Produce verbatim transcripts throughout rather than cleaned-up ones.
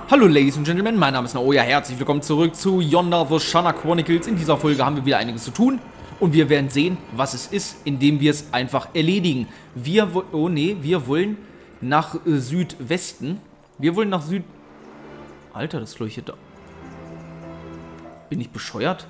Hallo Ladies and Gentlemen, mein Name ist Naoya, herzlich willkommen zurück zu Yonder the Shana Chronicles. In dieser Folge haben wir wieder einiges zu tun und wir werden sehen, was es ist, indem wir es einfach erledigen. Wir, oh nee, wir wollen nach äh, Südwesten, wir wollen nach Süd... Alter, das leuchtet da. Bin ich bescheuert?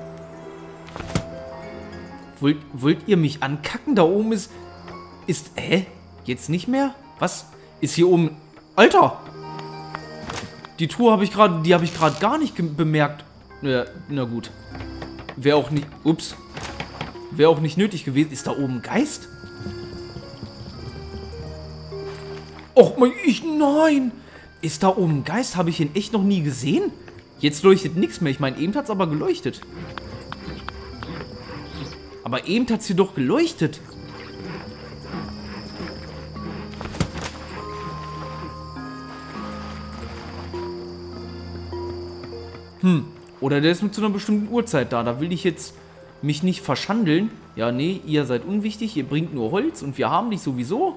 Wollt, wollt ihr mich ankacken? Da oben ist... Ist... Hä? Jetzt nicht mehr? Was? Ist hier oben... Alter! Die Truhe habe ich gerade... Die habe ich gerade gar nicht bemerkt. Ja, na gut. Wäre auch nicht... Ups. Wäre auch nicht nötig gewesen. Ist da oben ein Geist? Och, mein... Ich... Nein! Ist da oben ein Geist? Habe ich ihn echt noch nie gesehen? Jetzt leuchtet nichts mehr. Ich meine, eben hat es aber geleuchtet. Aber eben hat es hier doch geleuchtet. Hm, oder der ist nur zu einer bestimmten Uhrzeit da. Da will ich jetzt mich nicht verschandeln. Ja, nee, ihr seid unwichtig. Ihr bringt nur Holz und wir haben dich sowieso.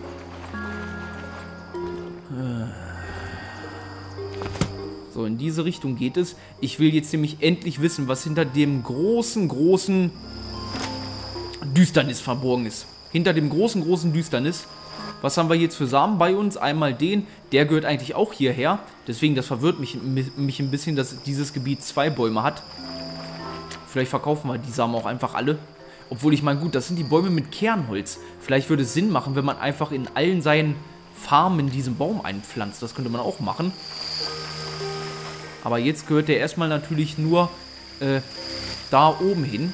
So, in diese Richtung geht es. Ich will jetzt nämlich endlich wissen, was hinter dem großen, großen Düsternis verborgen ist. Hinter dem großen, großen Düsternis. Was haben wir jetzt für Samen bei uns? Einmal den, der gehört eigentlich auch hierher. Deswegen, das verwirrt mich, mich ein bisschen, dass dieses Gebiet zwei Bäume hat. Vielleicht verkaufen wir die Samen auch einfach alle. Obwohl, ich meine, gut, das sind die Bäume mit Kernholz. Vielleicht würde es Sinn machen, wenn man einfach in allen seinen Farmen diesen Baum einpflanzt. Das könnte man auch machen. Aber jetzt gehört der erstmal natürlich nur äh, da oben hin.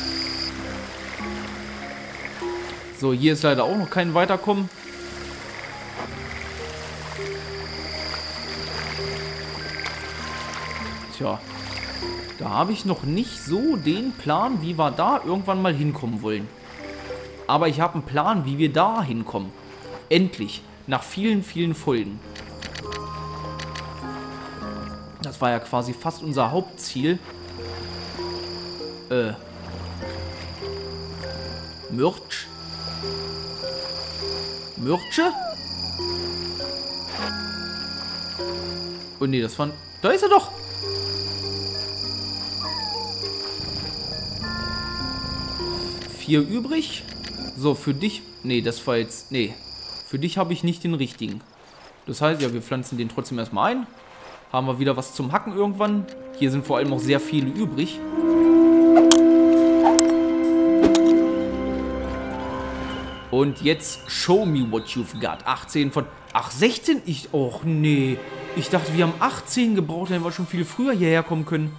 So, hier ist leider auch noch kein Weiterkommen. Tja, da habe ich noch nicht so den Plan, wie wir da irgendwann mal hinkommen wollen. Aber ich habe einen Plan, wie wir da hinkommen. Endlich, nach vielen, vielen Folgen. Das war ja quasi fast unser Hauptziel. Äh. Mürtsch. Mürtsche? Oh nee, das war... Da ist er doch! Vier übrig. So, für dich... Nee, das war jetzt... Nee. Für dich habe ich nicht den richtigen. Das heißt, ja, wir pflanzen den trotzdem erstmal ein. Haben wir wieder was zum Hacken irgendwann. Hier sind vor allem noch sehr viele übrig. Und jetzt show me what you've got. achtzehn von... Ach, sechzehn? Ich... Och, nee. Ich dachte, wir haben achtzehn gebraucht, dann hätten wir schon viel früher hierher kommen können.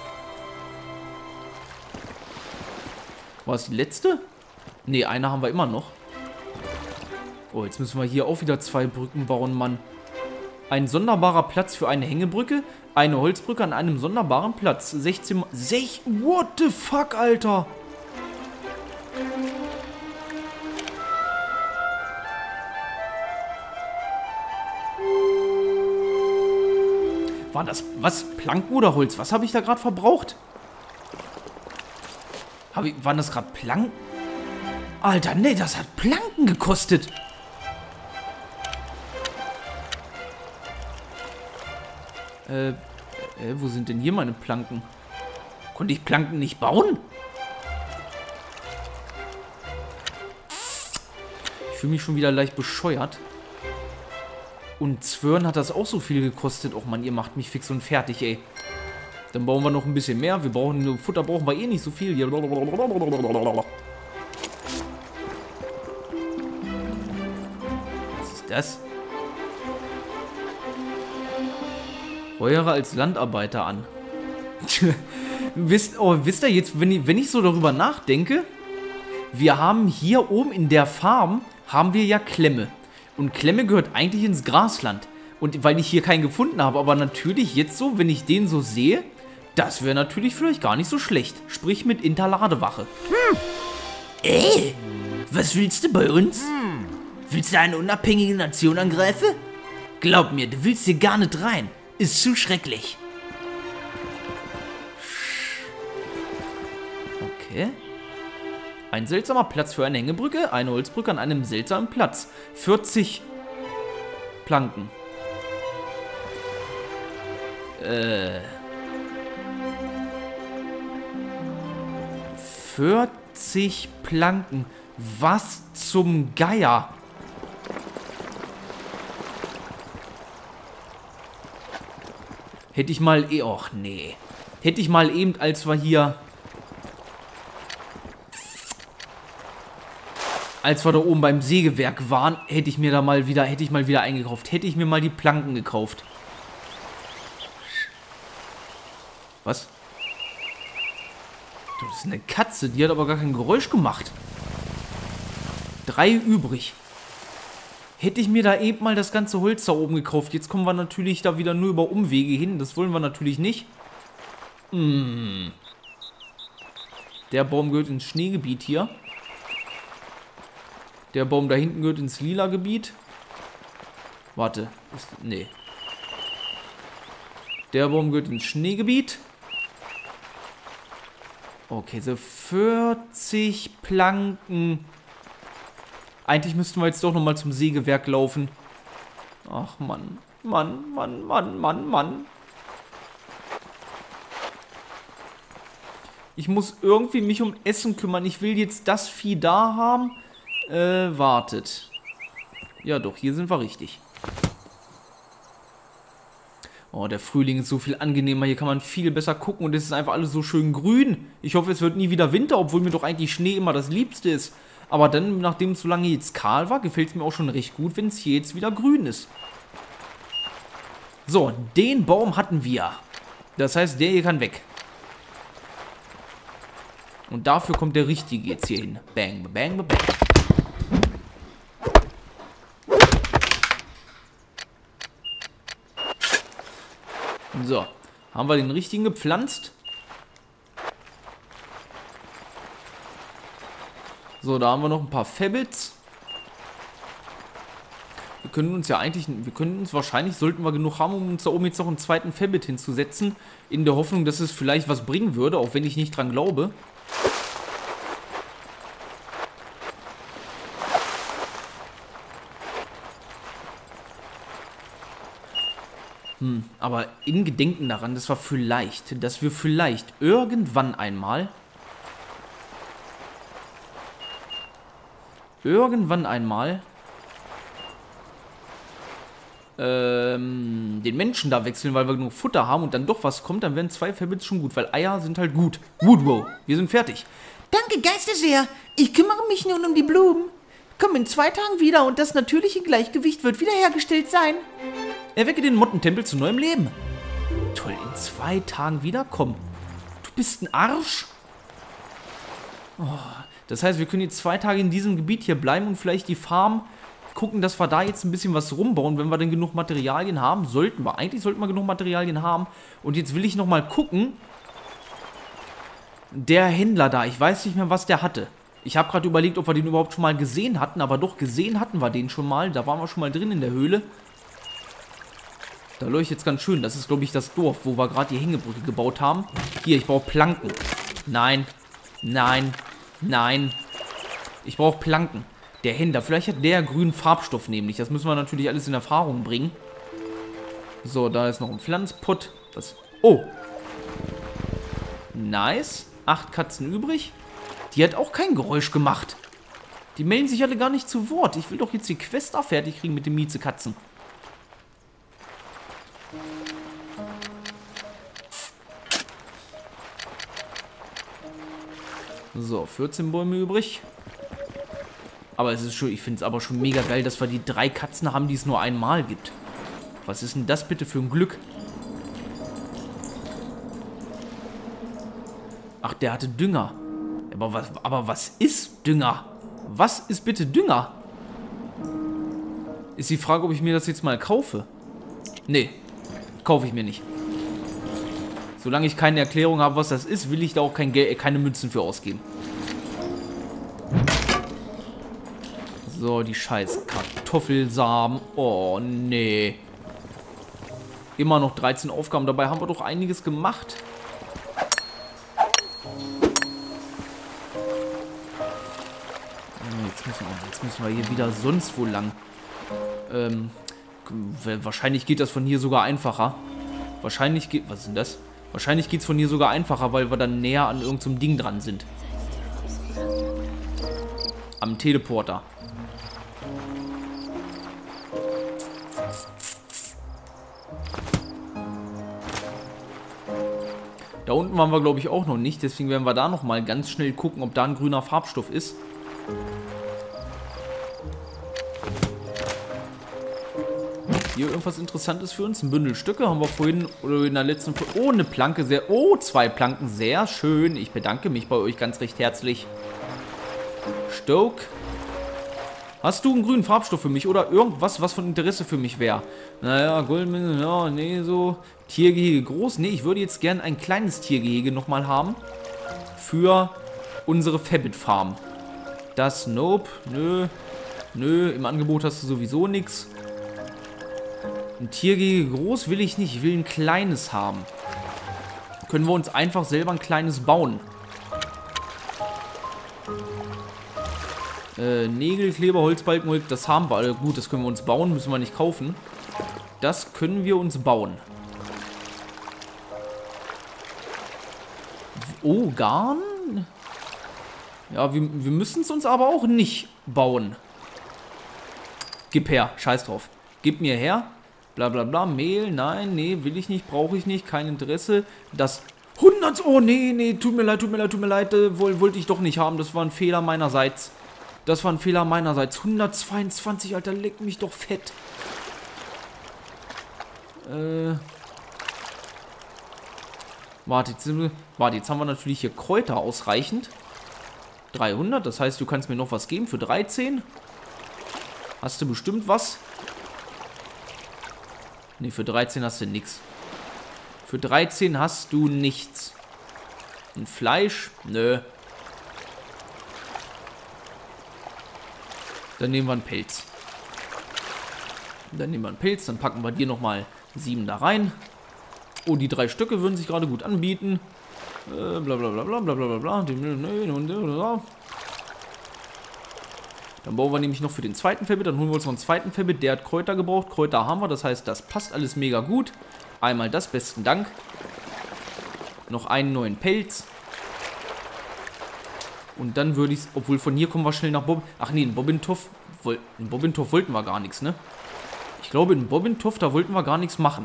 War es die letzte? Nee, eine haben wir immer noch. Oh, jetzt müssen wir hier auch wieder zwei Brücken bauen, Mann. Ein sonderbarer Platz für eine Hängebrücke. Eine Holzbrücke an einem sonderbaren Platz. sechzehn... sechzehn... What the fuck, Alter? War das... Was? Planken oder Holz? Was habe ich da gerade verbraucht? Hab ich, waren das gerade Planken? Alter, nee, das hat Planken gekostet. Äh, äh, wo sind denn hier meine Planken? Konnte ich Planken nicht bauen? Ich fühle mich schon wieder leicht bescheuert. Und Zwirn hat das auch so viel gekostet. Och man, ihr macht mich fix und fertig, ey. Dann bauen wir noch ein bisschen mehr. Wir brauchen nur Futter, brauchen wir eh nicht so viel hier. Was ist das? Heuere als Landarbeiter an. wisst, oh, wisst ihr jetzt, wenn ich, wenn ich so darüber nachdenke, wir haben hier oben in der Farm, haben wir ja Klemme. Und Klemme gehört eigentlich ins Grasland. Und weil ich hier keinen gefunden habe, aber natürlich jetzt so, wenn ich den so sehe, das wäre natürlich vielleicht gar nicht so schlecht. Sprich mit Interladewache. Hm. Ey, was willst du bei uns? Hm. Willst du eine unabhängige Nation angreifen? Glaub mir, du willst hier gar nicht rein. Ist zu schrecklich. Okay. Ein seltsamer Platz für eine Hängebrücke, eine Holzbrücke an einem seltsamen Platz. vierzig Planken. Äh. vierzig Planken. Was zum Geier? Hätte ich mal eh... Och, nee. Hätte ich mal eben, als wir hier... Als wir da oben beim Sägewerk waren, hätte ich mir da mal wieder... Hätte ich mal wieder eingekauft. Hätte ich mir mal die Planken gekauft. Was? Das ist eine Katze, die hat aber gar kein Geräusch gemacht. Drei übrig. Hätte ich mir da eben mal das ganze Holz da oben gekauft. Jetzt kommen wir natürlich da wieder nur über Umwege hin. Das wollen wir natürlich nicht. Hm. Der Baum gehört ins Schneegebiet hier. Der Baum da hinten gehört ins lila Gebiet. Warte. Ist, nee. Der Baum gehört ins Schneegebiet. Okay, so vierzig Planken. Eigentlich müssten wir jetzt doch nochmal zum Sägewerk laufen. Ach, Mann. Mann, Mann, Mann, Mann, Mann. Ich muss irgendwie mich um Essen kümmern. Ich will jetzt das Vieh da haben. Äh, wartet. Ja doch, hier sind wir richtig. Oh, der Frühling ist so viel angenehmer. Hier kann man viel besser gucken und es ist einfach alles so schön grün. Ich hoffe, es wird nie wieder Winter, obwohl mir doch eigentlich Schnee immer das Liebste ist. Aber dann, nachdem es so lange jetzt kahl war, gefällt es mir auch schon recht gut, wenn es hier jetzt wieder grün ist. So, den Baum hatten wir. Das heißt, der hier kann weg. Und dafür kommt der richtige jetzt hier hin. Bang, bang, bang, bang. So, haben wir den richtigen gepflanzt. So, da haben wir noch ein paar Fabbits. Wir können uns ja eigentlich, wir können uns wahrscheinlich, sollten wir genug haben, um uns da oben jetzt noch einen zweiten Fabbit hinzusetzen. In der Hoffnung, dass es vielleicht was bringen würde, auch wenn ich nicht dran glaube. Hm, aber in Gedenken daran, dass wir vielleicht, dass wir vielleicht irgendwann einmal, irgendwann einmal, ähm, den Menschen da wechseln, weil wir genug Futter haben und dann doch was kommt, dann wären zwei Fabbits schon gut, weil Eier sind halt gut. Woodrow, wir sind fertig. Danke, Geisterseher. Ich kümmere mich nun um die Blumen. Komm in zwei Tagen wieder und das natürliche Gleichgewicht wird wiederhergestellt sein. Erwecke den Mottentempel zu neuem Leben. Toll, in zwei Tagen wiederkommen. Du bist ein Arsch. Oh, das heißt, wir können jetzt zwei Tage in diesem Gebiet hier bleiben und vielleicht die Farm gucken, dass wir da jetzt ein bisschen was rumbauen, wenn wir denn genug Materialien haben. Sollten wir. Eigentlich sollten wir genug Materialien haben. Und jetzt will ich nochmal gucken. Der Händler da, ich weiß nicht mehr, was der hatte. Ich habe gerade überlegt, ob wir den überhaupt schon mal gesehen hatten, aber doch, gesehen hatten wir den schon mal. Da waren wir schon mal drin in der Höhle. Da leuchtet jetzt ganz schön. Das ist, glaube ich, das Dorf, wo wir gerade die Hängebrücke gebaut haben. Hier, ich brauche Planken. Nein, nein, nein. Ich brauche Planken. Der Händler, vielleicht hat der grünen Farbstoff nämlich. Das müssen wir natürlich alles in Erfahrung bringen. So, da ist noch ein Pflanzpott. Das. Oh. Nice. Acht Katzen übrig. Die hat auch kein Geräusch gemacht. Die melden sich alle gar nicht zu Wort. Ich will doch jetzt die Quest auch fertig kriegen mit den Miezekatzen. So, vierzehn Bäume übrig. Aber es ist schon, ich finde es aber schon mega geil, dass wir die drei Katzen haben, die es nur einmal gibt. Was ist denn das bitte für ein Glück? Ach, der hatte Dünger. Aber was, aber was ist Dünger? Was ist bitte Dünger? Ist die Frage, ob ich mir das jetzt mal kaufe. Nee, kaufe ich mir nicht. Solange ich keine Erklärung habe, was das ist, will ich da auch kein Geld, keine Münzen für ausgeben. So, die scheiß Kartoffelsamen. Oh, nee. Immer noch dreizehn Aufgaben. Dabei haben wir doch einiges gemacht. Jetzt müssen wir, jetzt müssen wir hier wieder sonst wo lang. Ähm, wahrscheinlich geht das von hier sogar einfacher. Wahrscheinlich geht... Was ist denn das? Wahrscheinlich geht es von hier sogar einfacher, weil wir dann näher an irgendeinem Ding dran sind. Am Teleporter. Da unten waren wir, glaube ich, auch noch nicht. Deswegen werden wir da nochmal ganz schnell gucken, ob da ein grüner Farbstoff ist. Hier irgendwas Interessantes für uns. Ein Bündel Stücke haben wir vorhin oder in der letzten Folge. Oh, eine Planke. Sehr. Oh, zwei Planken. Sehr schön. Ich bedanke mich bei euch ganz recht herzlich. Stoke. Hast du einen grünen Farbstoff für mich oder irgendwas, was von Interesse für mich wäre? Naja, Goldmine, ja, nee, so. Tiergehege groß. Nee, ich würde jetzt gern ein kleines Tiergehege nochmal haben. Für unsere Fabbit Farm. Das, nope, nö, nö, im Angebot hast du sowieso nichts. Ein Tiergehege groß will ich nicht, ich will ein kleines haben. Können wir uns einfach selber ein kleines bauen. Äh, Nägel, Kleber, Holzbalken, Holz, das haben wir alle. Gut, das können wir uns bauen, müssen wir nicht kaufen. Das können wir uns bauen. Oh, Garn? Ja, wir, wir müssen es uns aber auch nicht bauen. Gib her, scheiß drauf. Gib mir her. Bla bla bla, Mehl, nein, nee, will ich nicht, brauche ich nicht, kein Interesse. Das hundert, oh nee, nee, tut mir leid, tut mir leid, tut mir leid, äh, wollte ich doch nicht haben, das war ein Fehler meinerseits. Das war ein Fehler meinerseits. hundertzweiundzwanzig, Alter, leck mich doch fett. Äh. Warte, jetzt, sind wir, warte, jetzt haben wir natürlich hier Kräuter ausreichend. dreihundert, das heißt, du kannst mir noch was geben für dreizehn. Hast du bestimmt was? Ne, für dreizehn hast du nichts. Für dreizehn hast du nichts. Ein Fleisch? Nö. Dann nehmen wir einen Pelz. Dann nehmen wir einen Pilz, dann packen wir dir nochmal sieben da rein. Oh, die drei Stücke würden sich gerade gut anbieten. Äh, bla bla bla bla bla bla bla. Dann bauen wir nämlich noch für den zweiten Fabbit. Dann holen wir uns noch einen zweiten Fabbit. Der hat Kräuter gebraucht. Kräuter haben wir. Das heißt, das passt alles mega gut. Einmal das. Besten Dank. Noch einen neuen Pelz. Und dann würde ich es... Obwohl, von hier kommen wir schnell nach Bob... Ach nee, in Bobbintoff... In Bobbintoff wollten wir gar nichts, ne? Ich glaube, in Bobbintoff, da wollten wir gar nichts machen.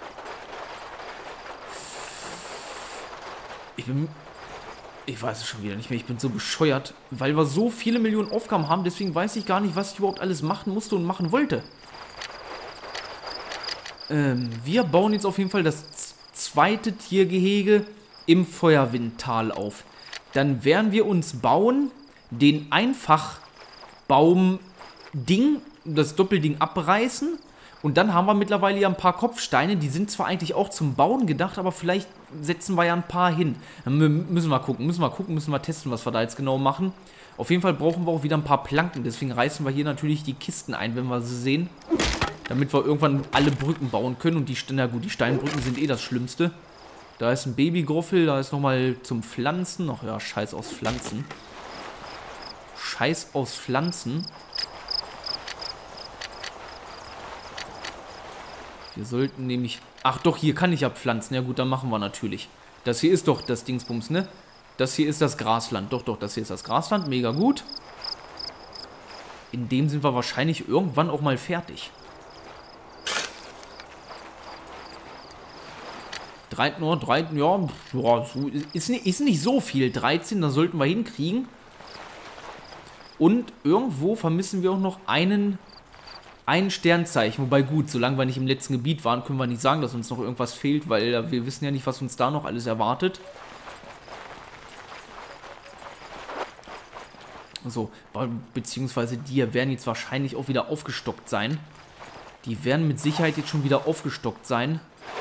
Ich bin... Ich weiß es schon wieder nicht mehr. Ich bin so bescheuert, weil wir so viele Millionen Aufgaben haben. Deswegen weiß ich gar nicht, was ich überhaupt alles machen musste und machen wollte. Ähm, wir bauen jetzt auf jeden Fall das zweite Tiergehege im Feuerwindtal auf. Dann werden wir uns bauen, den Einfachbaum-Ding, das Doppelding abreißen. Und dann haben wir mittlerweile ja ein paar Kopfsteine. Die sind zwar eigentlich auch zum Bauen gedacht, aber vielleicht setzen wir ja ein paar hin. Dann müssen wir gucken, müssen wir gucken, müssen wir testen, was wir da jetzt genau machen. Auf jeden Fall brauchen wir auch wieder ein paar Planken. Deswegen reißen wir hier natürlich die Kisten ein, wenn wir sie sehen. Damit wir irgendwann alle Brücken bauen können. Und die, na gut, die Steinbrücken sind eh das Schlimmste. Da ist ein Babygroffel, da ist nochmal zum Pflanzen. Ach ja, Scheiß aus Pflanzen. Scheiß aus Pflanzen. Wir sollten nämlich... Ach doch, hier kann ich ja pflanzen. Ja gut, dann machen wir natürlich. Das hier ist doch das Dingsbums, ne? Das hier ist das Grasland. Doch, doch, das hier ist das Grasland. Mega gut. In dem sind wir wahrscheinlich irgendwann auch mal fertig. dreizehn, oh, dreizehn, ja, ja ist, nicht, ist nicht so viel. dreizehn, da sollten wir hinkriegen. Und irgendwo vermissen wir auch noch einen... Ein Sternzeichen, wobei gut, solange wir nicht im letzten Gebiet waren, können wir nicht sagen, dass uns noch irgendwas fehlt, weil wir wissen ja nicht, was uns da noch alles erwartet. So, beziehungsweise die werden jetzt wahrscheinlich auch wieder aufgestockt sein. Die werden mit Sicherheit jetzt schon wieder aufgestockt sein.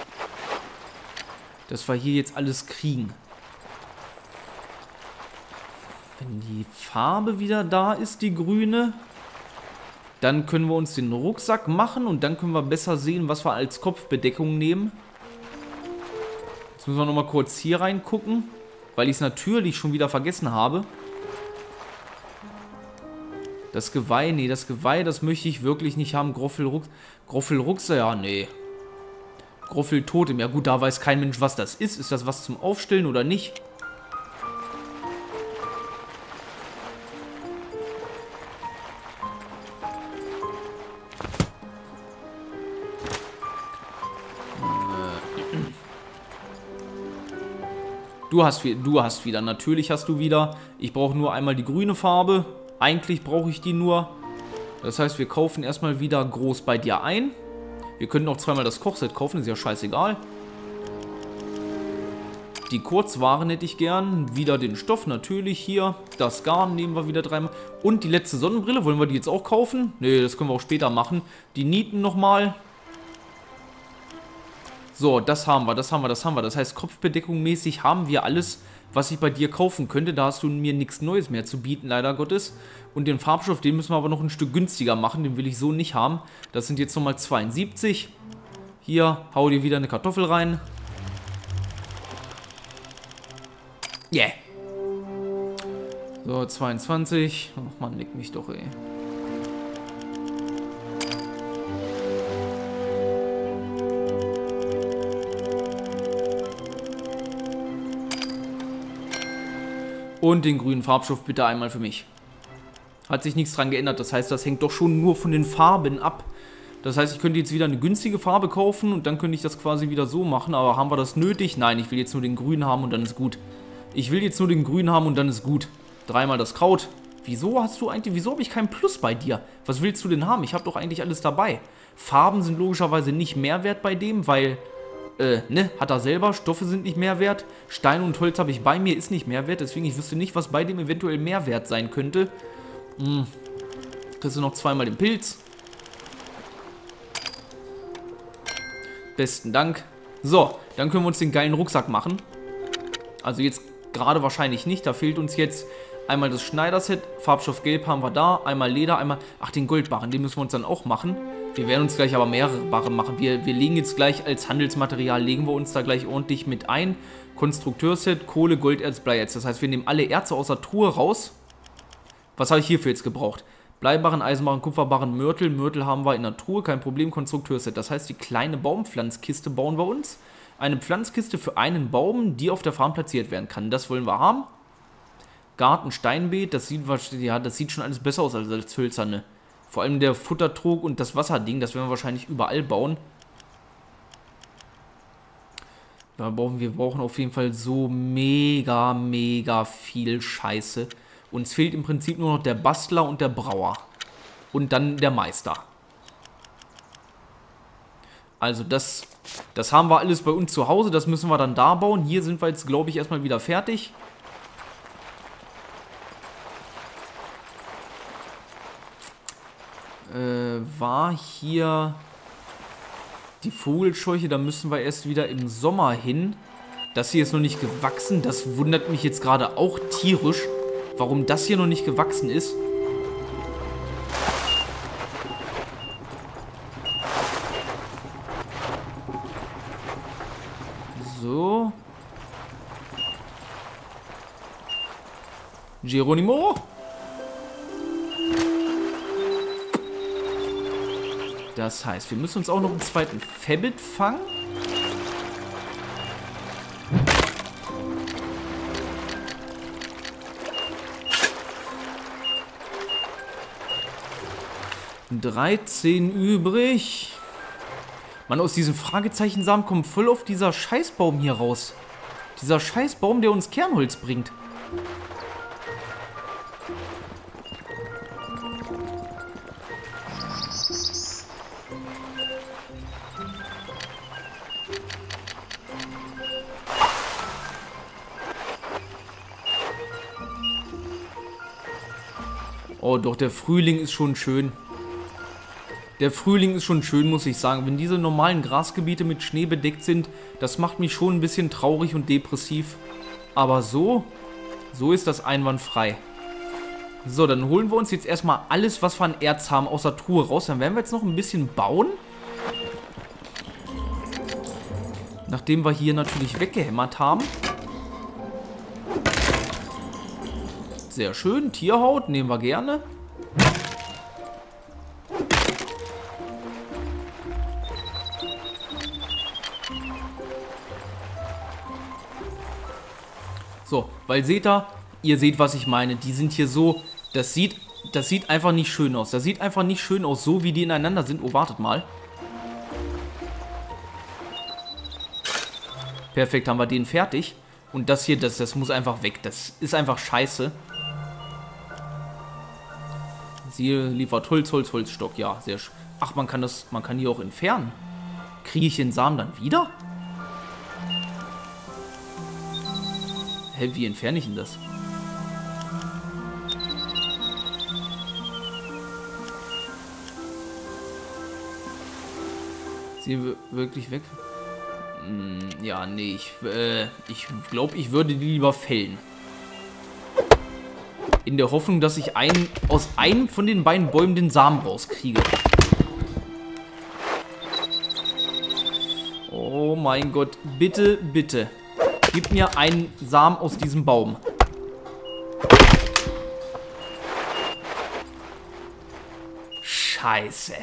Dass wir hier jetzt alles kriegen. Wenn die Farbe wieder da ist, die grüne... Dann können wir uns den Rucksack machen und dann können wir besser sehen, was wir als Kopfbedeckung nehmen. Jetzt müssen wir nochmal kurz hier reingucken, weil ich es natürlich schon wieder vergessen habe. Das Geweih, nee, das Geweih, das möchte ich wirklich nicht haben. Groffelruck, Groffelrucksack, ja, nee. Groffeltotem. Ja gut, da weiß kein Mensch, was das ist. Ist das was zum Aufstellen oder nicht? Du hast, du hast wieder, natürlich hast du wieder. Ich brauche nur einmal die grüne Farbe. Eigentlich brauche ich die nur. Das heißt, wir kaufen erstmal wieder groß bei dir ein. Wir können auch zweimal das Kochset kaufen, ist ja scheißegal. Die Kurzwaren hätte ich gern. Wieder den Stoff natürlich hier. Das Garn nehmen wir wieder dreimal. Und die letzte Sonnenbrille, wollen wir die jetzt auch kaufen? Ne, das können wir auch später machen. Die Nieten nochmal. So, das haben wir, das haben wir, das haben wir. Das heißt, Kopfbedeckung mäßig haben wir alles, was ich bei dir kaufen könnte. Da hast du mir nichts Neues mehr zu bieten, leider Gottes. Und den Farbstoff, den müssen wir aber noch ein Stück günstiger machen. Den will ich so nicht haben. Das sind jetzt nochmal zweiundsiebzig. Hier, hau dir wieder eine Kartoffel rein. Yeah. So, zweiundzwanzig. Ach man, leck mich doch, ey. Und den grünen Farbstoff bitte einmal für mich. Hat sich nichts dran geändert. Das heißt, das hängt doch schon nur von den Farben ab. Das heißt, ich könnte jetzt wieder eine günstige Farbe kaufen und dann könnte ich das quasi wieder so machen. Aber haben wir das nötig? Nein, ich will jetzt nur den grünen haben und dann ist gut. Ich will jetzt nur den grünen haben und dann ist gut. Dreimal das Kraut. Wieso hast du eigentlich, wieso habe ich keinen Plus bei dir? Was willst du denn haben? Ich habe doch eigentlich alles dabei. Farben sind logischerweise nicht Mehrwert bei dem, weil... Äh, ne, hat er selber, Stoffe sind nicht mehr wert, Stein und Holz habe ich bei mir, ist nicht mehr wert, deswegen ich wüsste nicht, was bei dem eventuell mehr wert sein könnte. Hm. Kriegst du noch zweimal den Pilz. Besten Dank. So, dann können wir uns den geilen Rucksack machen. Also jetzt gerade wahrscheinlich nicht, da fehlt uns jetzt einmal das Schneiderset, Farbstoff Gelb haben wir da, einmal Leder, einmal, ach den Goldbarren, den müssen wir uns dann auch machen. Wir werden uns gleich aber mehrere Barren machen. Wir, wir legen jetzt gleich als Handelsmaterial, legen wir uns da gleich ordentlich mit ein. Konstrukteurset, Kohle, Golderz, Bleierz. Das heißt, wir nehmen alle Erze aus der Truhe raus. Was habe ich hierfür jetzt gebraucht? Bleibarren, Eisenbarren, Kupferbarren, Mörtel. Mörtel haben wir in der Truhe, kein Problem, Konstrukteurset. Das heißt, die kleine Baumpflanzkiste bauen wir uns. Eine Pflanzkiste für einen Baum, die auf der Farm platziert werden kann. Das wollen wir haben. Garten, Steinbeet, das sieht, ja, das sieht schon alles besser aus als das Hölzerne. Vor allem der Futtertrog und das Wasserding, das werden wir wahrscheinlich überall bauen. Da brauchen wir brauchen auf jeden Fall so mega, mega viel Scheiße. Uns fehlt im Prinzip nur noch der Bastler und der Brauer. Und dann der Meister. Also das, das haben wir alles bei uns zu Hause, das müssen wir dann da bauen. Hier sind wir jetzt, glaube ich, erstmal wieder fertig. Äh, war hier die Vogelscheuche, da müssen wir erst wieder im Sommer hin. Das hier ist noch nicht gewachsen, das wundert mich jetzt gerade auch tierisch, warum das hier noch nicht gewachsen ist. So. Geronimo? Das heißt, wir müssen uns auch noch einen zweiten Fabbit fangen. dreizehn übrig. Mann, aus diesem Fragezeichensamen kommt voll auf dieser Scheißbaum hier raus. Dieser Scheißbaum, der uns Kernholz bringt. Oh, doch, der Frühling ist schon schön. Der Frühling ist schon schön, muss ich sagen. Wenn diese normalen Grasgebiete mit Schnee bedeckt sind, das macht mich schon ein bisschen traurig und depressiv. Aber so, so ist das einwandfrei. So, dann holen wir uns jetzt erstmal alles, was wir an Erz haben, aus der Truhe raus. Dann werden wir jetzt noch ein bisschen bauen. Nachdem wir hier natürlich weggehämmert haben. Sehr schön, Tierhaut nehmen wir gerne. So, weil seht ihr, ihr seht, was ich meine. Die sind hier so, das sieht, das sieht einfach nicht schön aus. Das sieht einfach nicht schön aus, so wie die ineinander sind. Oh, wartet mal. Perfekt, haben wir den fertig. Und das hier, das, das muss einfach weg. Das ist einfach scheiße. Sie liefert Holz, Holz, Holzstock. Ja, sehr schön. Ach, man kann das, man kann die auch entfernen. Kriege ich den Samen dann wieder? Hä, wie entferne ich denn das? Sie wirklich weg? Ja, nee, ich, äh, ich glaube, ich würde die lieber fällen. In der Hoffnung, dass ich einen, aus einem von den beiden Bäumen den Samen rauskriege. Oh mein Gott, bitte, bitte. Gib mir einen Samen aus diesem Baum. Scheiße.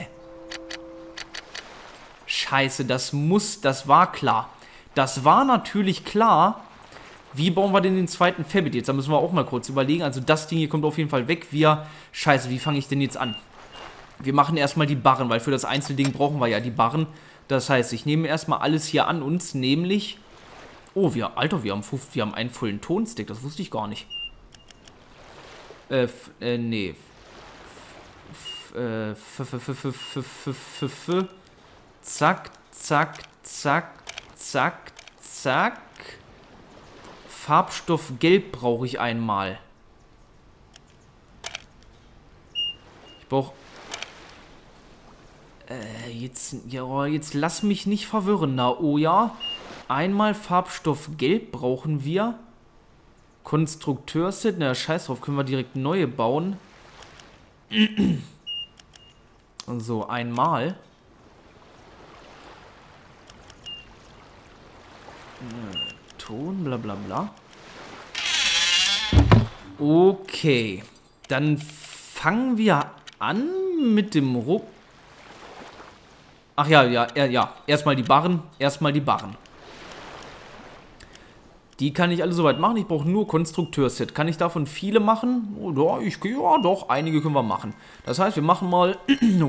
Scheiße, das muss, das war klar. Das war natürlich klar. Wie bauen wir denn den zweiten Fabit jetzt? Da müssen wir auch mal kurz überlegen. Also das Ding hier kommt auf jeden Fall weg. Wir, scheiße, wie fange ich denn jetzt an? Wir machen erstmal die Barren, weil für das Einzelding brauchen wir ja die Barren. Das heißt, ich nehme erstmal alles hier an uns, nämlich... Oh, wir, Alter, wir haben, wir haben einen vollen Tonstick. Das wusste ich gar nicht. Äh, f, äh, nee. F, äh, f, f, f, f, f, f, f, f. Zack, zack, zack, zack, zack. Farbstoff Gelb brauche ich einmal. Ich brauche... Äh, jetzt... Ja, jetzt lass mich nicht verwirren, na, oh ja. Einmal Farbstoff Gelb brauchen wir. Konstrukteurset, na scheiß drauf, können wir direkt neue bauen. So, einmal. Ton, bla bla bla. Okay. Dann fangen wir an mit dem Ruck. Ach ja, ja, ja, ja. Erstmal die Barren. Erstmal die Barren. Die kann ich alle soweit machen. Ich brauche nur Konstrukteurset. Kann ich davon viele machen? Oh, ja, ich, ja, doch, einige können wir machen. Das heißt, wir machen mal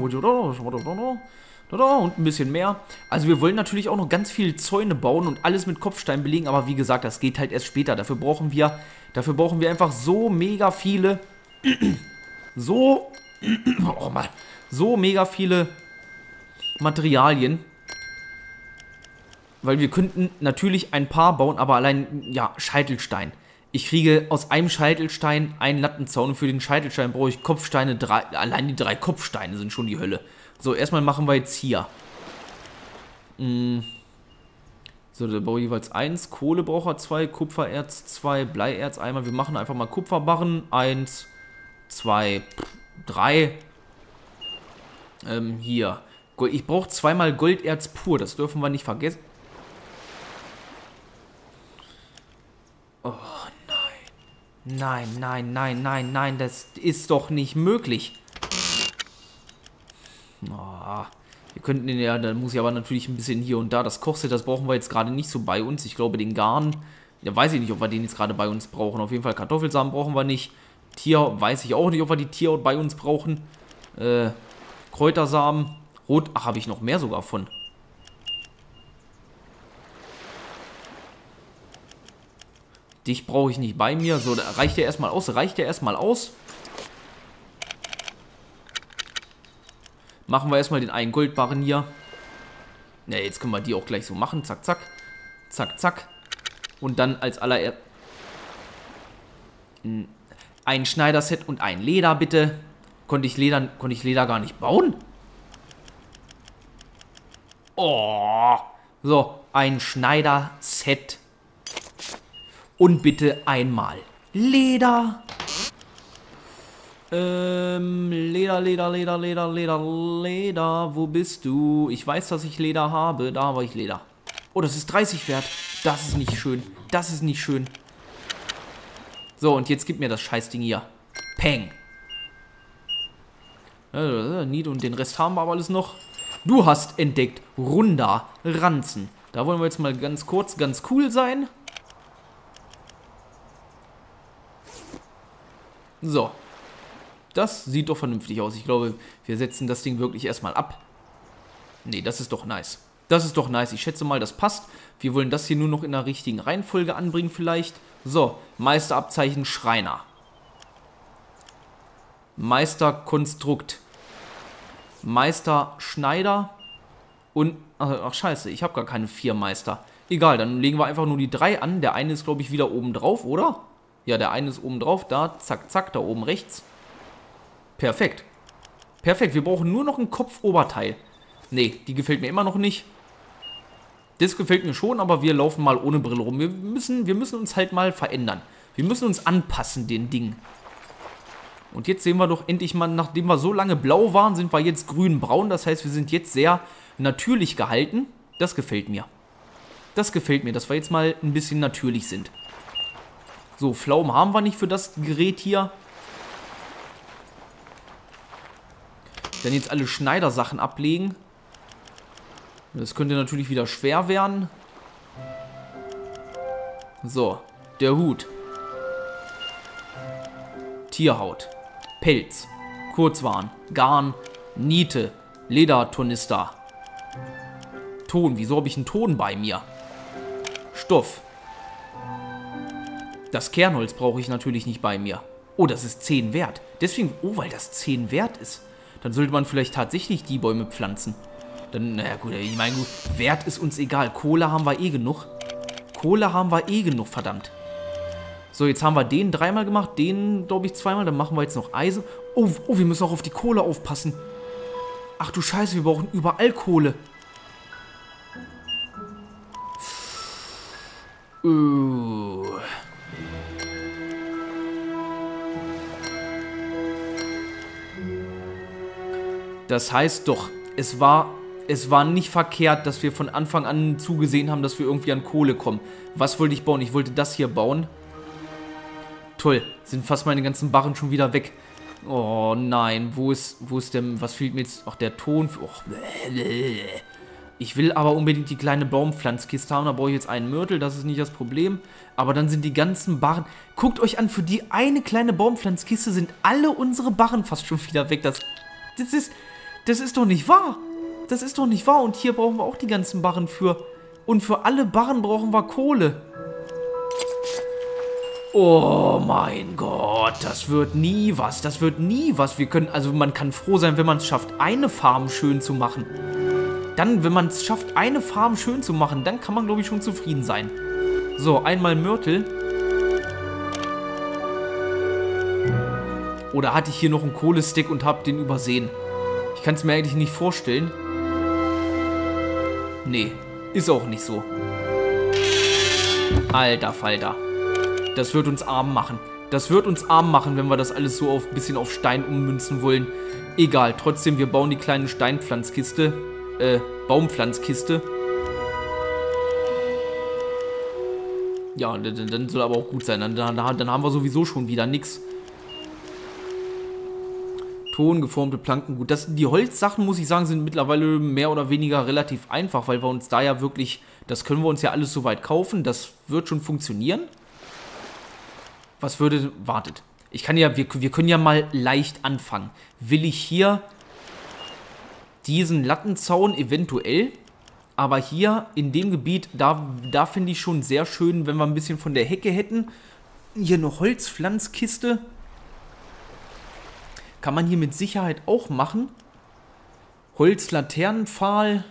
und ein bisschen mehr. Also wir wollen natürlich auch noch ganz viele Zäune bauen und alles mit Kopfstein belegen, aber wie gesagt, das geht halt erst später. Dafür brauchen wir, dafür brauchen wir einfach so mega viele, so, oh Mann, so mega viele Materialien. Weil wir könnten natürlich ein paar bauen, aber allein, ja, Scheitelstein. Ich kriege aus einem Scheitelstein einen Lattenzaun und für den Scheitelstein brauche ich Kopfsteine, drei, allein die drei Kopfsteine sind schon die Hölle. So, erstmal machen wir jetzt hier. Mm. So, da brauche ich jeweils eins, Kohle braucht er zwei, Kupfererz zwei, Bleierz einmal. Wir machen einfach mal Kupferbarren. Eins, zwei, drei. Ähm, hier. Ich brauche zweimal Golderz pur, das dürfen wir nicht vergessen. Oh nein. Nein, nein, nein, nein, nein, das ist doch nicht möglich. Oh, wir könnten den ja, dann muss ich aber natürlich ein bisschen hier und da. Das Kochset, das brauchen wir jetzt gerade nicht so bei uns. Ich glaube, den Garn, ja, weiß ich nicht, ob wir den jetzt gerade bei uns brauchen. Auf jeden Fall Kartoffelsamen brauchen wir nicht. Tier, weiß ich auch nicht, ob wir die Tierhaut bei uns brauchen. Äh, Kräutersamen. Rot, ach, habe ich noch mehr sogar von. Dich brauche ich nicht bei mir. So, da reicht der erstmal aus. Reicht der erstmal aus. Machen wir erstmal den einen Goldbarren hier. Ja, jetzt können wir die auch gleich so machen. Zack, zack. Zack, zack. Und dann als allererst ein Schneiderset und ein Leder, bitte. Konnte ich Leder, konnte ich Leder gar nicht bauen? Oh. So, ein Schneiderset. Und bitte einmal Leder. Ähm, Leder, Leder, Leder, Leder, Leder, Leder. Wo bist du? Ich weiß, dass ich Leder habe. Da habe ich Leder. Oh, das ist dreißig wert. Das ist nicht schön. Das ist nicht schön. So, und jetzt gib mir das Scheißding hier. Peng. Äh, Nied und den Rest haben wir aber alles noch. Du hast entdeckt. Runder Ranzen. Da wollen wir jetzt mal ganz kurz, ganz cool sein. So. Das sieht doch vernünftig aus. Ich glaube, wir setzen das Ding wirklich erstmal ab. Nee, das ist doch nice. Das ist doch nice. Ich schätze mal, das passt. Wir wollen das hier nur noch in der richtigen Reihenfolge anbringen vielleicht. So, Meisterabzeichen Schreiner. Meisterkonstrukt. Meisterschneider. Und, ach scheiße, ich habe gar keine vier Meister. Egal, dann legen wir einfach nur die drei an. Der eine ist, glaube ich, wieder oben drauf, oder? Ja, der eine ist oben drauf. Da, zack, zack, da oben rechts. Perfekt. Perfekt, wir brauchen nur noch ein Kopfoberteil. Nee, die gefällt mir immer noch nicht. Das gefällt mir schon, aber wir laufen mal ohne Brille rum. Wir müssen, wir müssen uns halt mal verändern. Wir müssen uns anpassen, den Dingen. Und jetzt sehen wir doch endlich mal, nachdem wir so lange blau waren, sind wir jetzt grün-braun. Das heißt, wir sind jetzt sehr natürlich gehalten. Das gefällt mir. Das gefällt mir, dass wir jetzt mal ein bisschen natürlich sind. So, Pflaumen haben wir nicht für das Gerät hier. Dann jetzt alle Schneidersachen ablegen. Das könnte natürlich wieder schwer werden. So, der Hut. Tierhaut. Pelz. Kurzwaren. Garn. Niete. Ledertornister. Ton. Wieso habe ich einen Ton bei mir? Stoff. Das Kernholz brauche ich natürlich nicht bei mir. Oh, das ist zehn wert. Deswegen, oh, weil das zehn wert ist. Dann sollte man vielleicht tatsächlich die Bäume pflanzen. Dann, naja gut, ich meine, gut, Wert ist uns egal. Kohle haben wir eh genug. Kohle haben wir eh genug, verdammt. So, jetzt haben wir den dreimal gemacht, den, glaube ich, zweimal. Dann machen wir jetzt noch Eisen. Oh, oh, wir müssen auch auf die Kohle aufpassen. Ach du Scheiße, wir brauchen überall Kohle. Uh. Das heißt doch, es war, es war nicht verkehrt, dass wir von Anfang an zugesehen haben, dass wir irgendwie an Kohle kommen. Was wollte ich bauen? Ich wollte das hier bauen. Toll, sind fast meine ganzen Barren schon wieder weg. Oh nein, wo ist, wo ist der, was fehlt mir jetzt? Ach, der Ton. Och, ich will aber unbedingt die kleine Baumpflanzkiste haben, da brauche ich jetzt einen Mörtel, das ist nicht das Problem. Aber dann sind die ganzen Barren, guckt euch an, für die eine kleine Baumpflanzkiste sind alle unsere Barren fast schon wieder weg. Das, das ist, das ist doch nicht wahr. Das ist doch nicht wahr und hier brauchen wir auch die ganzen Barren für. Und für alle Barren brauchen wir Kohle. Oh mein Gott, das wird nie was, das wird nie was. Wir können, also man kann froh sein, wenn man es schafft, eine Farm schön zu machen. Dann, wenn man es schafft, eine Farm schön zu machen, dann kann man, glaube ich, schon zufrieden sein. So, einmal Mörtel. Oder hatte ich hier noch einen Kohlestick und habe den übersehen? Ich kann es mir eigentlich nicht vorstellen. Nee, ist auch nicht so. Alter Falter. Das wird uns arm machen. Das wird uns arm machen, wenn wir das alles so auf ein bisschen auf Stein ummünzen wollen. Egal, trotzdem, wir bauen die kleine Steinpflanzkiste. Äh, Baumpflanzkiste. Ja, dann, dann soll aber auch gut sein. Dann, dann, dann haben wir sowieso schon wieder nix. Ton, geformte Planken. Gut, das, die Holzsachen, muss ich sagen, sind mittlerweile mehr oder weniger relativ einfach, weil wir uns da ja wirklich, das können wir uns ja alles soweit kaufen. Das wird schon funktionieren. Was würde, wartet. Ich kann ja, wir, wir können ja mal leicht anfangen. Will ich hier diesen Lattenzaun eventuell, aber hier in dem Gebiet, da, da finde ich schon sehr schön, wenn wir ein bisschen von der Hecke hätten. Hier eine Holzpflanzkiste. Kann man hier mit Sicherheit auch machen. Holzlaternenpfahl.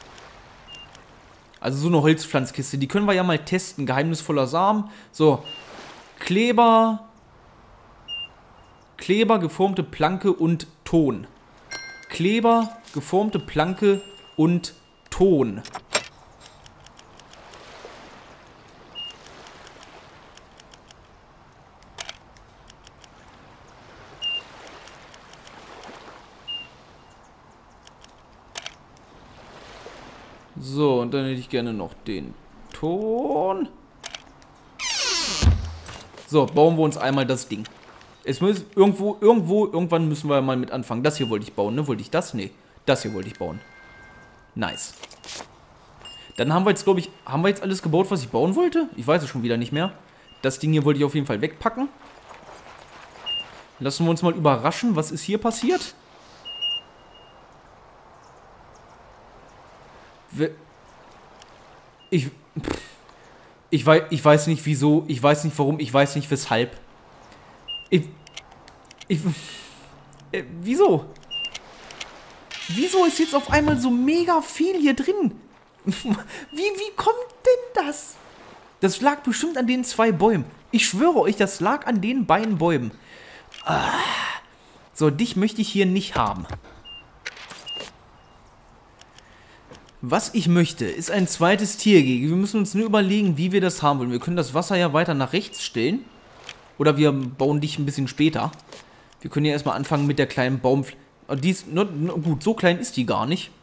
Also so eine Holzpflanzkiste, die können wir ja mal testen. Geheimnisvoller Samen. So, Kleber. Kleber, geformte Planke und Ton. Kleber, geformte Planke und Ton. So, und dann hätte ich gerne noch den Ton. So, bauen wir uns einmal das Ding. Es muss irgendwo, irgendwo, irgendwann müssen wir mal mit anfangen. Das hier wollte ich bauen, ne? Wollte ich das? Nee, das hier wollte ich bauen. Nice. Dann haben wir jetzt, glaube ich, haben wir jetzt alles gebaut, was ich bauen wollte? Ich weiß es schon wieder nicht mehr. Das Ding hier wollte ich auf jeden Fall wegpacken. Lassen wir uns mal überraschen, was ist hier passiert? Ich... Ich weiß, ich weiß nicht wieso, ich weiß nicht warum, ich weiß nicht weshalb. Ich... Ich... Äh, wieso? Wieso ist jetzt auf einmal so mega viel hier drin? Wie, wie kommt denn das? Das lag bestimmt an den zwei Bäumen. Ich schwöre euch, das lag an den beiden Bäumen. Ah. So, dich möchte ich hier nicht haben. Was ich möchte, ist ein zweites Tiergehege. Wir müssen uns nur überlegen, wie wir das haben wollen. Wir können das Wasser ja weiter nach rechts stellen. Oder wir bauen dich ein bisschen später. Wir können ja erstmal anfangen mit der kleinen Baum... Die ist, no, no, gut, so klein ist die gar nicht.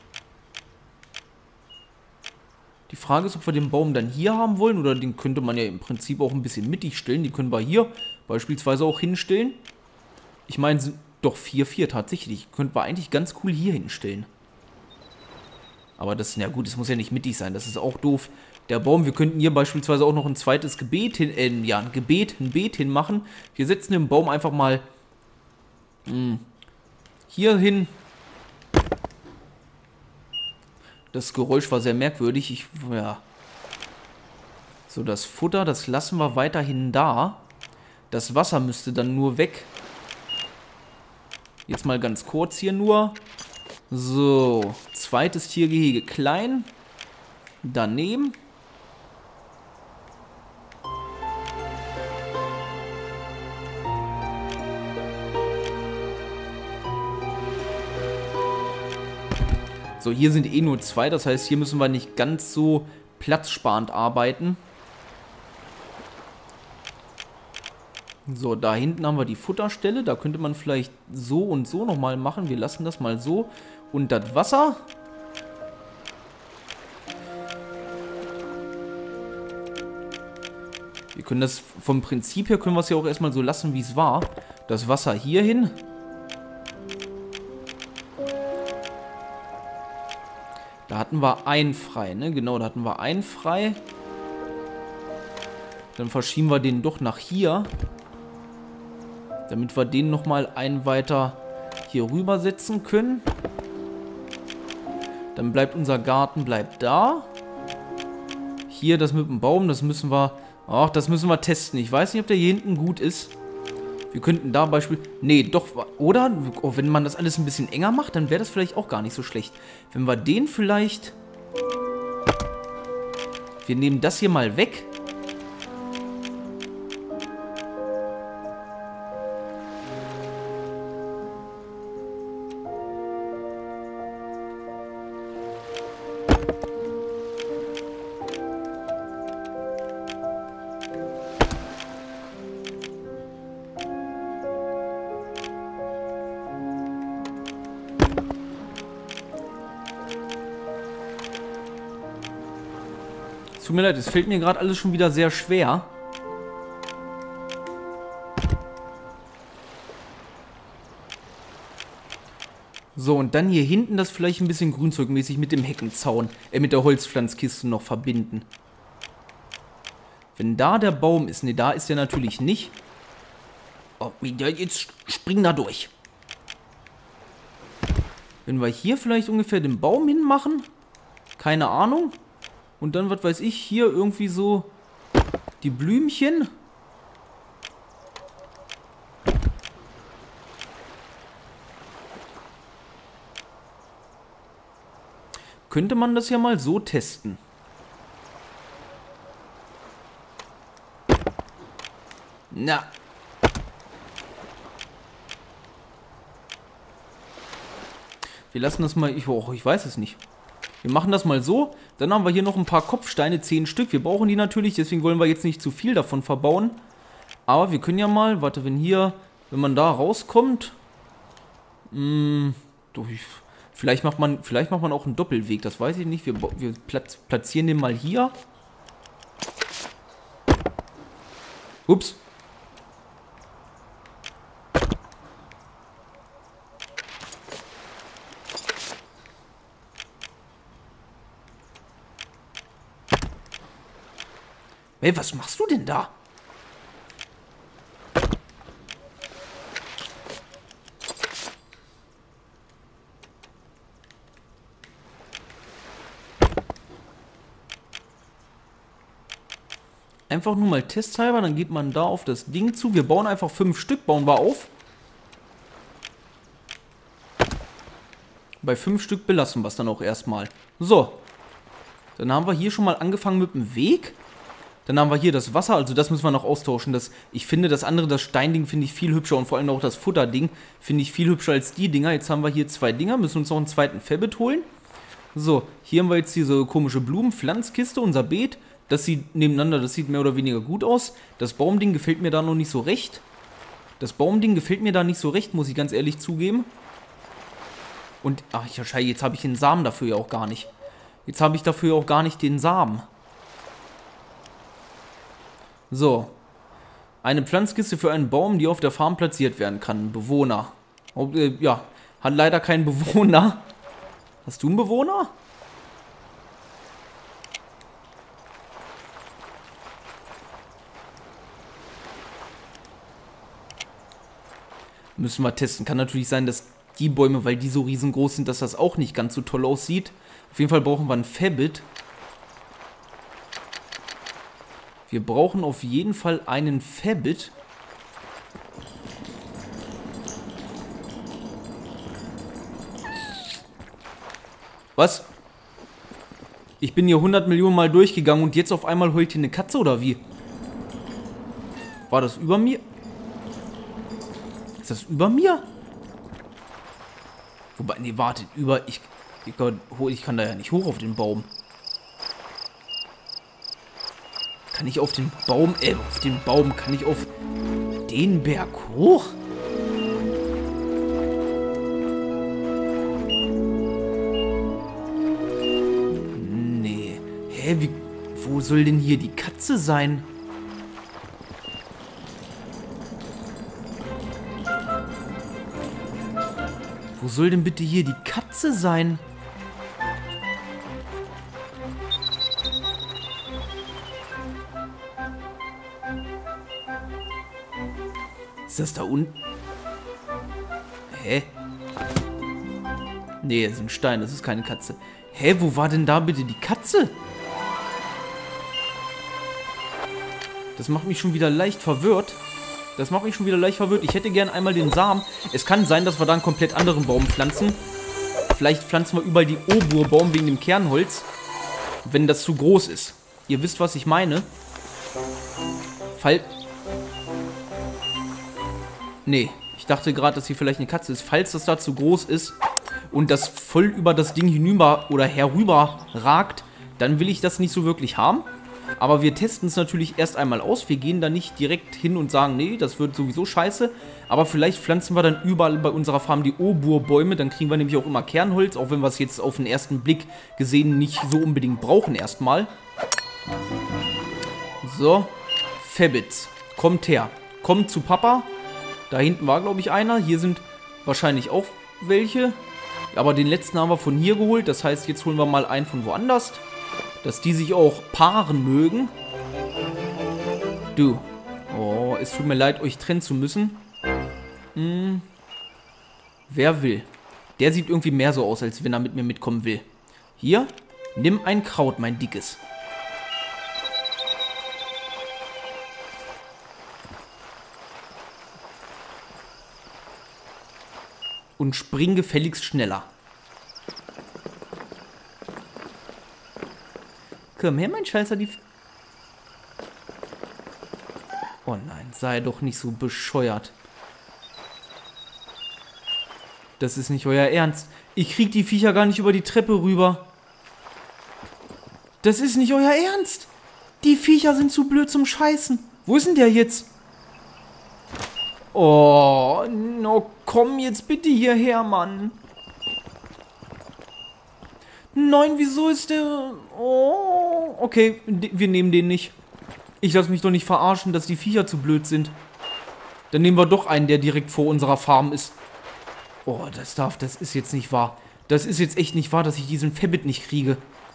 Die Frage ist, ob wir den Baum dann hier haben wollen. Oder den könnte man ja im Prinzip auch ein bisschen mittig stellen. Die können wir hier beispielsweise auch hinstellen. Ich meine, doch vier vier tatsächlich. Könnten wir eigentlich ganz cool hier hinstellen. Aber das, na gut, das muss ja nicht mittig sein. Das ist auch doof. Der Baum, wir könnten hier beispielsweise auch noch ein zweites Gebet hin, äh, ja, ein Gebet, ein Beet hinmachen. Wir setzen den Baum einfach mal mh, hier hin. Das Geräusch war sehr merkwürdig. Ich, ja. So, das Futter, das lassen wir weiterhin da. Das Wasser müsste dann nur weg. Jetzt mal ganz kurz hier nur. So, zweites Tiergehege klein. Daneben. So, hier sind eh nur zwei, das heißt, hier müssen wir nicht ganz so platzsparend arbeiten. So, da hinten haben wir die Futterstelle. Da könnte man vielleicht so und so nochmal machen. Wir lassen das mal so. Und das Wasser. Wir können das, vom Prinzip her können wir es ja auch erstmal so lassen, wie es war. Das Wasser hier hin. Da hatten wir einen frei, ne? Genau, da hatten wir einen frei. Dann verschieben wir den doch nach hier. Damit wir den nochmal einen weiter hier rüber setzen können. Dann bleibt unser Garten bleibt da. Hier das mit dem Baum, das müssen wir... Ach, das müssen wir testen. Ich weiß nicht, ob der hier hinten gut ist. Wir könnten da Beispiel... Nee, doch, oder? Oh, wenn man das alles ein bisschen enger macht, dann wäre das vielleicht auch gar nicht so schlecht. Wenn wir den vielleicht... Wir nehmen das hier mal weg. Tut mir leid, es fällt mir gerade alles schon wieder sehr schwer. So, und dann hier hinten das vielleicht ein bisschen grünzeugmäßig mit dem Heckenzaun, äh, mit der Holzpflanzkiste noch verbinden. Wenn da der Baum ist, ne, da ist der natürlich nicht. Oh, jetzt spring da durch. Wenn wir hier vielleicht ungefähr den Baum hinmachen, keine Ahnung. Und dann, was weiß ich, hier irgendwie so die Blümchen. Könnte man das ja mal so testen. Na. Wir lassen das mal, ich, oh, ich weiß es nicht. Wir machen das mal so. Dann haben wir hier noch ein paar Kopfsteine, zehn Stück. Wir brauchen die natürlich, deswegen wollen wir jetzt nicht zu viel davon verbauen. Aber wir können ja mal, warte, wenn hier, wenn man da rauskommt, mh, durch, vielleicht macht man, vielleicht macht man auch einen Doppelweg, das weiß ich nicht. Wir, wir platz, platzieren den mal hier. Ups. Hey, was machst du denn da? Einfach nur mal testhalber, dann geht man da auf das Ding zu. Wir bauen einfach fünf Stück, bauen wir auf. Bei fünf Stück belassen wir es dann auch erstmal. So. Dann haben wir hier schon mal angefangen mit dem Weg. Dann haben wir hier das Wasser, also das müssen wir noch austauschen. Das, ich finde das andere, das Steinding, finde ich viel hübscher und vor allem auch das Futterding finde ich viel hübscher als die Dinger. Jetzt haben wir hier zwei Dinger, müssen uns noch einen zweiten Febbit holen. So, hier haben wir jetzt diese komische Blumenpflanzkiste, unser Beet. Das sieht nebeneinander, das sieht mehr oder weniger gut aus. Das Baumding gefällt mir da noch nicht so recht. Das Baumding gefällt mir da nicht so recht, muss ich ganz ehrlich zugeben. Und, ach ja, scheiße, jetzt habe ich den Samen dafür ja auch gar nicht. Jetzt habe ich dafür auch gar nicht den Samen. So. Eine Pflanzkiste für einen Baum, die auf der Farm platziert werden kann. Bewohner. Oh, äh, ja, hat leider keinen Bewohner. Hast du einen Bewohner? Müssen wir testen. Kann natürlich sein, dass die Bäume, weil die so riesengroß sind, dass das auch nicht ganz so toll aussieht. Auf jeden Fall brauchen wir ein Febbit. Wir brauchen auf jeden Fall einen Febbit. Was? Ich bin hier hundert Millionen Mal durchgegangen und jetzt auf einmal heult hier eine Katze oder wie? War das über mir? Ist das über mir? Wobei, nee, wartet, über... Ich, ich, ich kann da ja nicht hoch auf den Baum. Kann ich auf den Baum... Äh, auf den Baum... Kann ich auf den Berg hoch? Nee. Hä, wie... Wo soll denn hier die Katze sein? Wo soll denn bitte hier die Katze sein? Ist das da unten? Hä? Nee, das ist ein Stein, das ist keine Katze. Hä, wo war denn da bitte die Katze? Das macht mich schon wieder leicht verwirrt. Das macht mich schon wieder leicht verwirrt. Ich hätte gern einmal den Samen. Es kann sein, dass wir da einen komplett anderen Baum pflanzen. Vielleicht pflanzen wir überall die Oburbaum wegen dem Kernholz. Wenn das zu groß ist. Ihr wisst, was ich meine. Fall... Nee, ich dachte gerade, dass hier vielleicht eine Katze ist. Falls das da zu groß ist und das voll über das Ding hinüber oder herüber ragt, dann will ich das nicht so wirklich haben. Aber wir testen es natürlich erst einmal aus. Wir gehen da nicht direkt hin und sagen, nee, das wird sowieso scheiße. Aber vielleicht pflanzen wir dann überall bei unserer Farm die Oburbäume. Dann kriegen wir nämlich auch immer Kernholz, auch wenn wir es jetzt auf den ersten Blick gesehen nicht so unbedingt brauchen erstmal. So, Febbits, kommt her. Kommt zu Papa. Da hinten war, glaube ich, einer. Hier sind wahrscheinlich auch welche. Aber den letzten haben wir von hier geholt. Das heißt, jetzt holen wir mal einen von woanders. Dass die sich auch paaren mögen. Du. Oh, es tut mir leid, euch trennen zu müssen. Hm. Wer will? Der sieht irgendwie mehr so aus, als wenn er mit mir mitkommen will. Hier, nimm ein Kraut, mein Dickes. Und spring gefälligst schneller. Komm her, mein Scheißer, die... Oh nein, sei doch nicht so bescheuert. Das ist nicht euer Ernst. Ich krieg die Viecher gar nicht über die Treppe rüber. Das ist nicht euer Ernst. Die Viecher sind zu blöd zum Scheißen. Wo ist denn der jetzt? Oh, no, komm jetzt bitte hierher, Mann. Nein, wieso ist der... Oh, okay, wir nehmen den nicht. Ich lasse mich doch nicht verarschen, dass die Viecher zu blöd sind. Dann nehmen wir doch einen, der direkt vor unserer Farm ist. Oh, das darf, das ist jetzt nicht wahr. Das ist jetzt echt nicht wahr, dass ich diesen Febbit nicht kriege.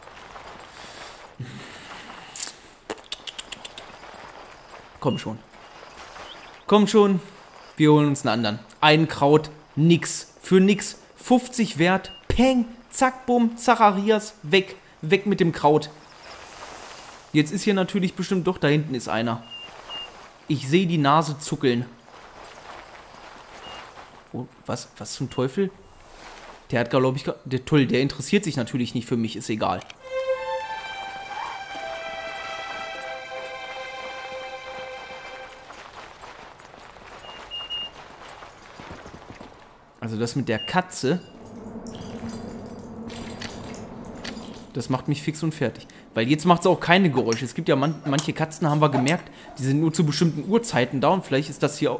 Komm schon. Komm schon. Wir holen uns einen anderen. Ein Kraut, nix. Für nix. fünfzig wert. Peng. Zack, bumm. Zacharias. Weg. Weg mit dem Kraut. Jetzt ist hier natürlich bestimmt... Doch, da hinten ist einer. Ich sehe die Nase zuckeln. Oh, was? Was zum Teufel? Der hat, glaube ich... Der, toll, der interessiert sich natürlich nicht für mich. Ist egal. Also das mit der Katze... Das macht mich fix und fertig. Weil jetzt macht es auch keine Geräusche. Es gibt ja man manche Katzen, haben wir gemerkt, die sind nur zu bestimmten Uhrzeiten da. Und vielleicht ist das hier auch...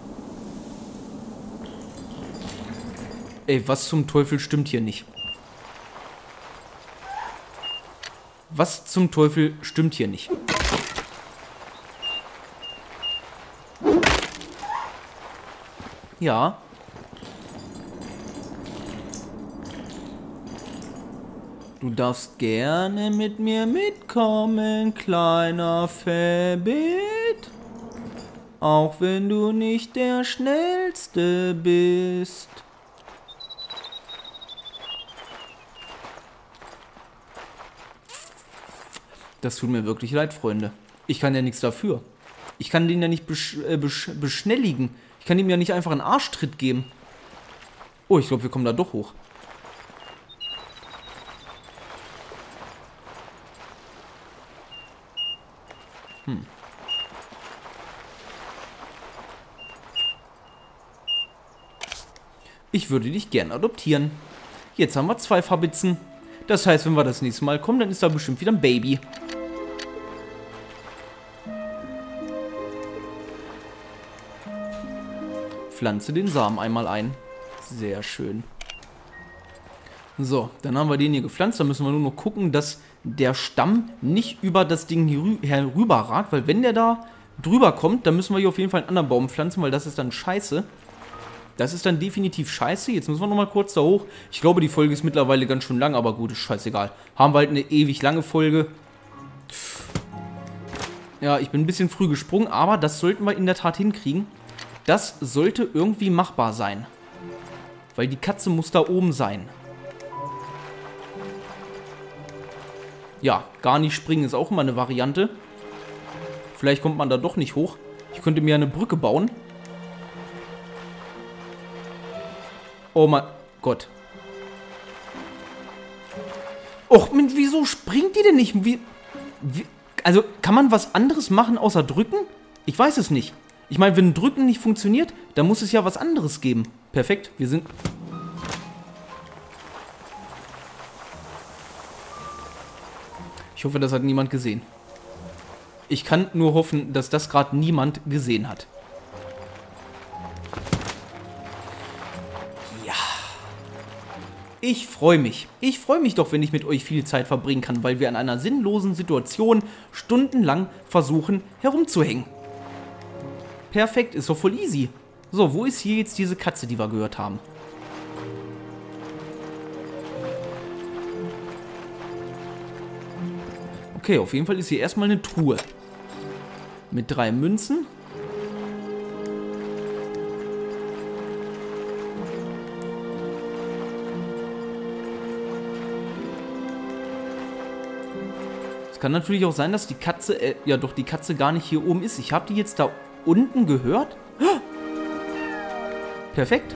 Ey, was zum Teufel stimmt hier nicht? Was zum Teufel stimmt hier nicht? Ja. Du darfst gerne mit mir mitkommen, kleiner Fabit. Auch wenn du nicht der Schnellste bist. Das tut mir wirklich leid, Freunde. Ich kann ja nichts dafür. Ich kann den ja nicht besch äh, besch beschnelligen. Ich kann ihm ja nicht einfach einen Arschtritt geben. Oh, ich glaube, wir kommen da doch hoch. Hm. Ich würde dich gern adoptieren. Jetzt haben wir zwei Fabitzen. Das heißt, wenn wir das nächste Mal kommen, dann ist da bestimmt wieder ein Baby. Pflanze den Samen einmal ein. Sehr schön. So, dann haben wir den hier gepflanzt. Da müssen wir nur noch gucken, dass der Stamm nicht über das Ding hier herüber ragt. Weil wenn der da drüber kommt, dann müssen wir hier auf jeden Fall einen anderen Baum pflanzen, weil das ist dann scheiße. Das ist dann definitiv scheiße. Jetzt müssen wir nochmal kurz da hoch. Ich glaube, die Folge ist mittlerweile ganz schön lang, aber gut, ist scheißegal. Haben wir halt eine ewig lange Folge. Ja, ich bin ein bisschen früh gesprungen, aber das sollten wir in der Tat hinkriegen. Das sollte irgendwie machbar sein. Weil die Katze muss da oben sein. Ja, gar nicht springen ist auch immer eine Variante. Vielleicht kommt man da doch nicht hoch. Ich könnte mir eine Brücke bauen. Oh mein Gott. Och, Mensch, wieso springt die denn nicht? Wie, wie, also, kann man was anderes machen außer drücken? Ich weiß es nicht. Ich meine, wenn drücken nicht funktioniert, dann muss es ja was anderes geben. Perfekt, wir sind... Ich hoffe, das hat niemand gesehen. Ich kann nur hoffen, dass das gerade niemand gesehen hat. Ja. Ich freue mich. Ich freue mich doch, wenn ich mit euch viel Zeit verbringen kann, weil wir in einer sinnlosen Situation stundenlang versuchen, herumzuhängen. Perfekt, ist doch voll easy. So, wo ist hier jetzt diese Katze, die wir gehört haben? Okay, auf jeden Fall ist hier erstmal eine Truhe. Mit drei Münzen. Es kann natürlich auch sein, dass die Katze, äh, ja doch, die Katze gar nicht hier oben ist. Ich habe die jetzt da unten gehört. Perfekt.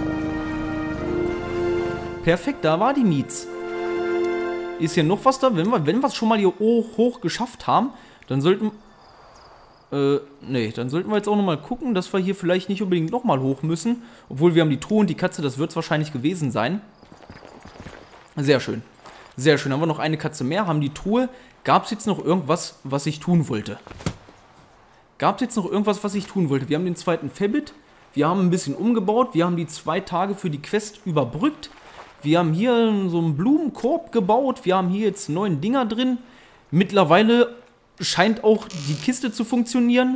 Perfekt, da war die Mietz. Ist hier noch was da? Wenn wir, wenn wir es schon mal hier hoch, hoch geschafft haben, dann sollten... Äh, nee, dann sollten wir jetzt auch nochmal gucken, dass wir hier vielleicht nicht unbedingt nochmal hoch müssen. Obwohl wir haben die Truhe und die Katze, das wird es wahrscheinlich gewesen sein. Sehr schön. Sehr schön. Haben wir noch eine Katze mehr, haben die Truhe. Gab es jetzt noch irgendwas, was ich tun wollte? Gab es jetzt noch irgendwas, was ich tun wollte? Wir haben den zweiten Fabit. Wir haben ein bisschen umgebaut. Wir haben die zwei Tage für die Quest überbrückt. Wir haben hier so einen Blumenkorb gebaut. Wir haben hier jetzt neun Dinger drin. Mittlerweile scheint auch die Kiste zu funktionieren.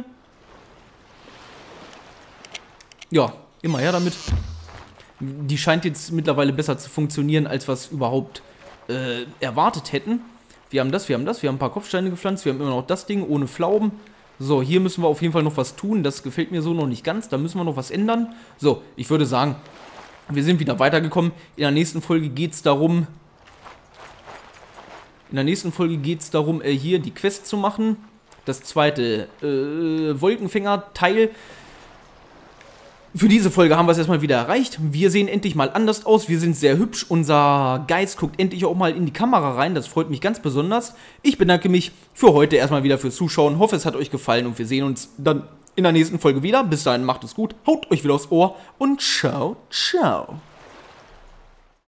Ja, immer her damit. Die scheint jetzt mittlerweile besser zu funktionieren, als wir es überhaupt äh, erwartet hätten. Wir haben das, wir haben das. Wir haben ein paar Kopfsteine gepflanzt. Wir haben immer noch das Ding ohne Pflaumen. So, hier müssen wir auf jeden Fall noch was tun. Das gefällt mir so noch nicht ganz. Da müssen wir noch was ändern. So, ich würde sagen... Wir sind wieder weitergekommen. In der nächsten Folge geht es darum, In der nächsten Folge geht es darum, äh, hier die Quest zu machen. Das zweite äh, Wolkenfänger-Teil. Für diese Folge haben wir es erstmal wieder erreicht. Wir sehen endlich mal anders aus. Wir sind sehr hübsch. Unser Geist guckt endlich auch mal in die Kamera rein. Das freut mich ganz besonders. Ich bedanke mich für heute erstmal wieder fürs Zuschauen. Hoffe, es hat euch gefallen und wir sehen uns dann in der nächsten Folge wieder. Bis dahin macht es gut. Haut euch wieder aufs Ohr und ciao, ciao.